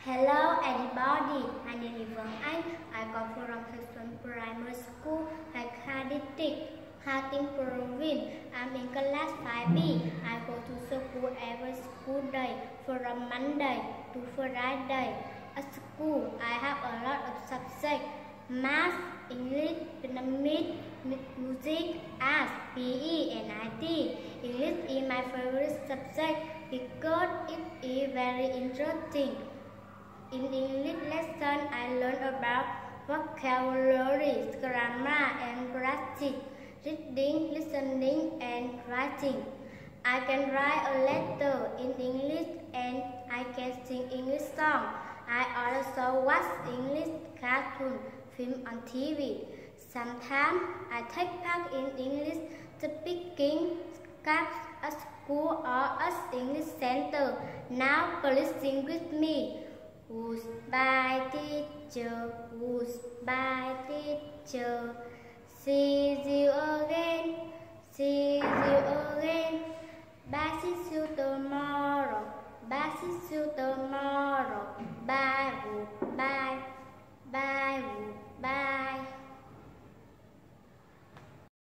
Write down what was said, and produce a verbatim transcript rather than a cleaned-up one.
Hello everybody, my name is Vương Anh. I come from Section Primary School, Hakadik, Hating Province. I'm in class five B. I go to school every school day from Monday to Friday. At school, I have a lot of subjects: math, English, Vietnamese, music, arts, P E, and I T. English is my favorite subject because it is very interesting. In English lesson, I learn about vocabulary, grammar, and practice, reading, listening, and writing. I can write a letter in English and I can sing English song. I also watch English cartoon film on T V. Sometimes I take part in English speaking class at school or at English center. Now please sing with me. Goodbye teacher, goodbye teacher, see you again, see you again, bye see you tomorrow, bye see you tomorrow, bye goodbye.